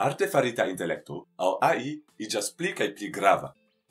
artefarita intellecto, au AI, igas pli cae pli grava.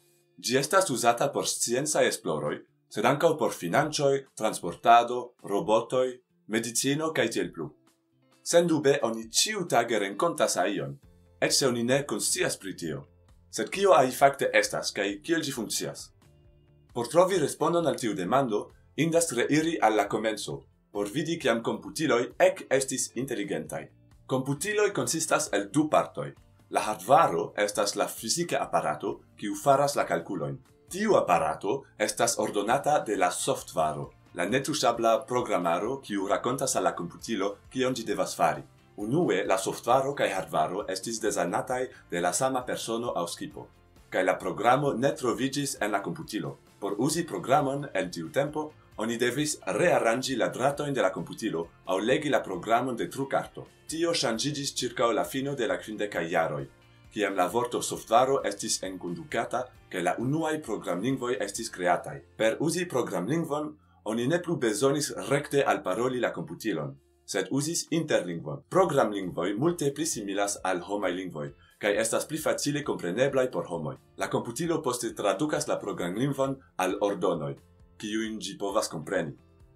Gi estas usata por scienzae esploroi, sed ancao por financioi, transportado, robotoi, medicino cae tiel plu. Sen dube oni ciu tage rencontas AIon, et se oni ne conscias pri tio. Sed kio AI facte estas, cae kiel gi funccias? Por trovi respondon al tiu demando, indas reiri alla comenzo, por vidi kiam computiloi ec estis intelligentai. Computiloi consistas el du partoi. La hardvaro estas la fisica apparato kiu faras la calculoin. Tiu apparato estas ordonata de la softvaro, la netusabla programaro kiu racontas al la computilo kion gi devas fari. Unue, la softvaro kai hardvaro estis designatai de la sama persono au skipo, kai la programo ne trovigis en la computilo. Por usi programon en tiu tempo, oni devis rearrangi la dratoin de la computilo au legi la programon de trucarto. Tio changigis circa la fino de la 50 jaroj, kiam la vorto softvaro estis enkondukata kaj la unuaj programlingvoj estis kreataj. Per uzi programlingvon, oni ne plu bezonis rekte alparoli la computilon, sed uzis interlingvon. Programlingvoj multe pli similas al homaj lingvoj, kaj estas pli facile compreneblaj por homoj. La computilo poste tradukas la programlingvon al ordonoj, kiujn ĝi povas kompreni.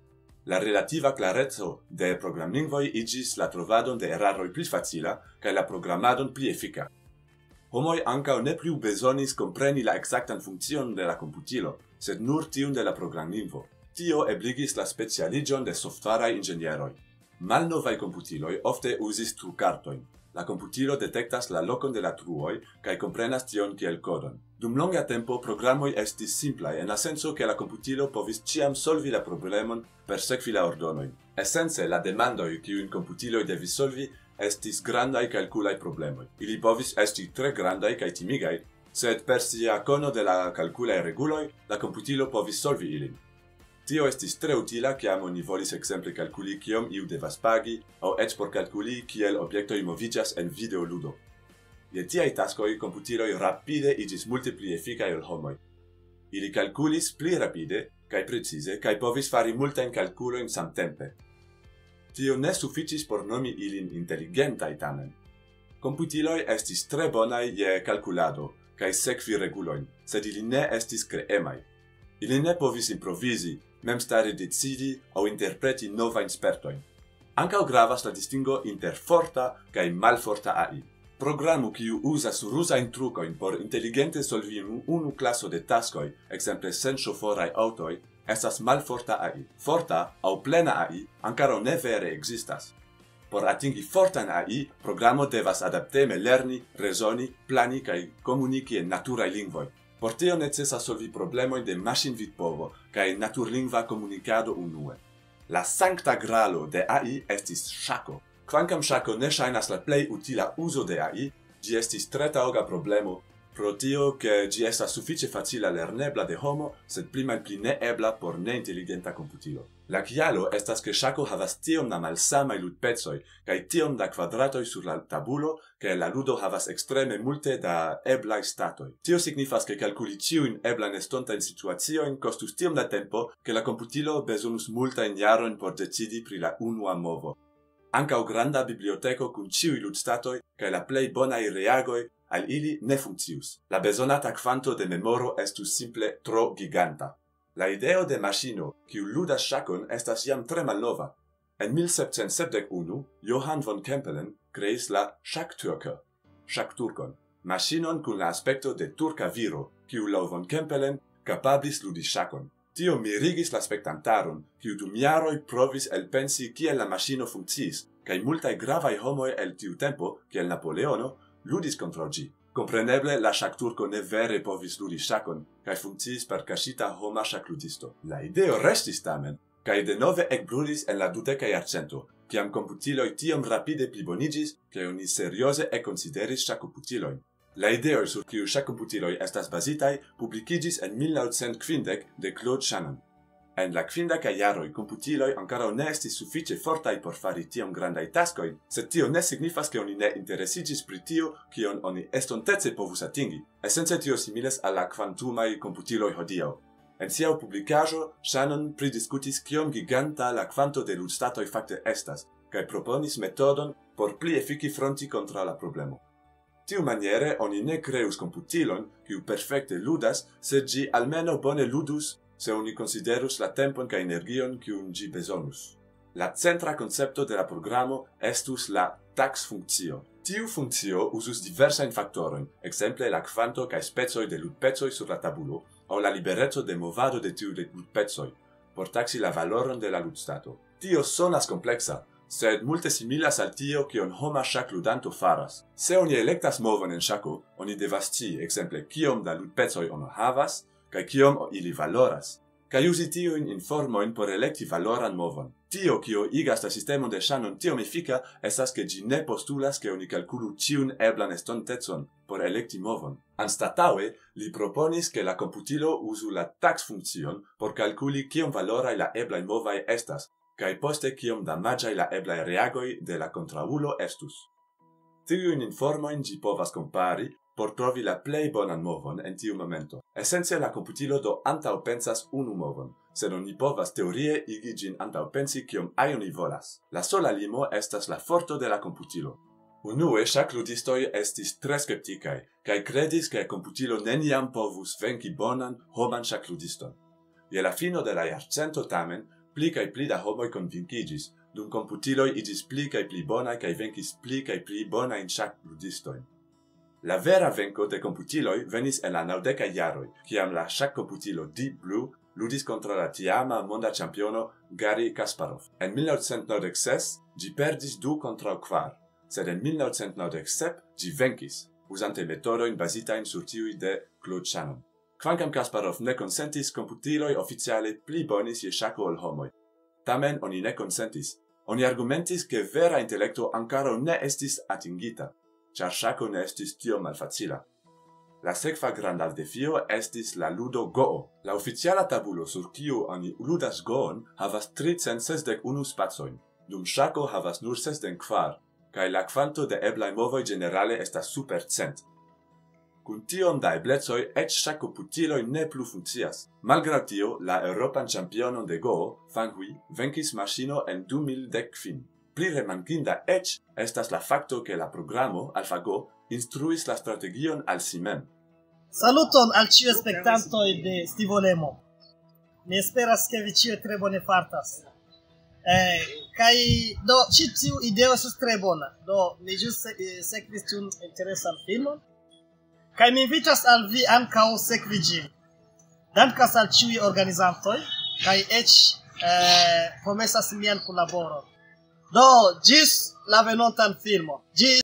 La relativa clarezzo de programlingvoj igis la trovadon de eraroj pli facila kaj la programadon pli efika. Homoj ankaŭ ne plu bezonis kompreni la ekzaktan funkcion de la computilo, sed nur tiun de la programlingvo. Tio ebligis la specialiĝon de softvaraj inĝenieroj. Malnovaj computiloj ofte uzis trukartojn. La computilo detectas la lokon de la truoj kaj komprenas tion kiel kodon. Dum longa tempo programoj estis simplaj en la senso ke la computilo povis ĉiam solvi la problemon per sekvi la ordonojn. Esence la demandoj kiujn computiloj devis solvi estis grandaj kalkulaj problemoj. Ili povis esti tre grandaj kaj timigaj, sed per sia kono de la kalkulaj reguloj la computilo povis solvi ilin. Tio estis tre utila kiam oni volis ekzemple kalkuli kiom iu devas pagi, aŭ eĉ por kalkuli kiel objektoj moviĝas en videoludo. Je tiaj taskoj computiloj rapide iĝis multe pli efikaj ol homoj. Ili kalkulis pli rapide kaj precize kaj povis fari multajn kalkulojn samtempe. Tio ne sufiĉis por nomi ilin inteligentaj tamen. Computiloj estis tre bonaj je kalkulado kaj sekvi regulojn, sed ili ne estis kreemaj. Ili ne povis improvisi, memstare decidi aŭ interpreti novajn spertojn. Ankaŭ gravas la distingo inter forta kaj malforta AI. Programo kiu uzas ruzajn trukojn por inteligente solvi unu klaso de taskoj, ekzemple senŝoforaj aŭtoj, estas malforta AI. Forta aŭ plena AI ankoraŭ ne vere ekzistas. Por atingi fortan AI, programo devas adapteme lerni, rezoni, plani kaj komuniki en naturaj lingvoj. Por tio necesas solvi problemojn de maŝinvidpovo kaj naturlingva komunikado unue. La sankta gralo de AI estis ŝako. Kvankam ŝako ne ŝajnas la plej utila uzo de AI, ĝi estis tre taŭga problemo pro tio ke ĝi estas sufiĉe facila lernebla de homo, sed pli malpli neebla por neinteligenta komputilo. La kialo estas ke ŝako havas tiom da malsamaj ludpecoj kaj tiom da kvadratoj sur la tabulo, ke la ludo havas ekstreme multe da eblaj statoj. Tio signifas ke kalkuli ĉiujn eblan estontajn situaciojn kostus tiom da tempo, ke la komputilo bezonus multajn jarojn por decidi pri la unua movo. Ankaŭ granda biblioteko kun ĉiuj ludstatoj kaj la plej bonaj reagoj al ili ne funkcius. La bezonata kvanto de memoro estus simple tro giganta. La ideo de maŝino kiu ludas ŝakon estas jam tre malnova. En 1771 Johann von Kempelen kreis la ŝaktürker, ŝakturkon, maŝinon kun la aspekto de turka viro, kiu laŭ von Kempelen kapablis ludi ŝakon. Tio mirigis la spektantaron, kiu dum jaroj provis elpensi kiel la maŝino funkciis, kaj multaj gravaj homoj el tiu tempo, kiel Napoleono, ludis kontraŭ ĝi. Kompreneble la ŝakturko ne vere povis ludi ŝakon, kaj funkciis per kaŝita homa ŝakludisto. La ideo restis tamen, kaj denove ekbrulis en la 20. jarcento, kiam komputiloj tiom rapide pliboniĝis, ke oni serioze ekkonsideris ŝakkomputilojn. La ideoj sur kiuj ŝakkomputiloj estas bazitaj publikiĝis en 1950 de Claude Shannon. En la 50 jaroj komputiloj ankoraŭ ne estis sufiĉe fortaj por fari tiom grandaj taskojn, sed tio ne signifas ke oni ne interesiĝis pri tio, kion oni estontece povus atingi. Esence tio similas al la kvantumaj komputiloj hodiaŭ. En sia publikaĵo, Shannon pridiskutis kiom giganta la kvanto de ludstatoj fakte estas, kaj proponis metodon por pli efiki fronti kontraŭ la problemo. Tiu maniere oni ne creus computilon kiu perfecte ludas, sed gi almeno bone ludus se oni considerus la tempon ca energion kiun gi besonus. La centra concepto de la programo estus la tax-funktio. Tiu funktio usus diversain faktorojn, exemple la kvanto kaj specoj de ludpecoj sur la tabulo, aŭ la libereco de movado de tiu ludpecoj, por taxi la valoron de la ludstato. Tio sonas complexa, sed multe similas al tio kion homa ŝakludanto faras. Se oni elektas movon en ŝako, oni devas scii, exemple, kiom da ludpecoj oni havas, kaj kiom ili valoras, kaj uzi tiujn informojn por elekti valoran movon. Tio, kio igas la sistemon de ŝanon tiom efika, estas ke ĝi ne postulas ke oni kalkulu ĉiun eblan estontecon por elekti movon. Anstataŭe, li proponis ke la komputilo uzu la tax-funkcion por kalkuli kiom valoraj la eblaj movaj estas, kaj poste kiom damaĝaj la eblaj reagoj de la kontraŭulo estus. Tiujn informojn ĝi povas kompari por trovi la plej bonan movon en tiu momento. Esence la komputilo do antaŭpensas unu movon, sed oni povas teorie igi ĝin antaŭpensi kiom ajn oni volas. La sola limo estas la forto de la komputilo. Unue ŝakludistoj estis tre skeptikaj kaj kredis ke komputilo neniam povus venki bonan homan ŝakludiston. Je la fino de la jarcento tamen, pli kaj pli da homoj konvinkiĝis, dum komputiloj iĝis pli kaj pli bonaj kaj venkis pli kaj pli bonajn ŝakludistojn. La vera venko de komputiloj venis en la 90-aj jaroj, kiam la ŝakkomputilo Deep Blue ludis kontraŭ la tiama monda ĉampiono Garry Kasparov. En 1996 ĝi perdis 2-4, sed en 1997 ĝi venkis, uzante metodojn bazitajn sur tiuj de Claude Shannon. Kvankam Kasparov ne konsentis, komputiloj oficiale pli bonis je ŝako ol homoj. Tamen oni ne konsentis. Oni argumentis ke vera intelekto ankoraŭ ne estis atingita, ĉar ŝako ne estis tiom malfacila. La sekva granda defio estis la ludo Go. La oficiala tabulo sur kiu oni ludas Goon havas 361 spacojn, dum ŝako havas nur 64, kaj la kvanto de eblaj movoj ĝenerale estas super 100. Kun tiom da eblecoj, eĉ ŝakkomputiloj ne plu funkcias. Malgraŭ tio, la Eŭropan ĉampionon de Go, Fan Hui, venkis maŝino en 2015. Pli rimarkinda eĉ estas la fakto ke la programo AlphaGo instruis la strategion al si mem. Saluton al ĉiuj spektantoj de Stivolemo. Mi esperas ke vi ĉiuj tre bone fartas. Kaj do ĉi tiu ideo estas tre bona. Do mi ĵus sekvis tiun interesan filmon. Kaj mi invitas al vi ankaŭ sekvi ĝin. Dankas al ĉiuj organizantoj kaj eĉ promesas mian kunlaboron. Do ĝis la venontan filmo. Ĝis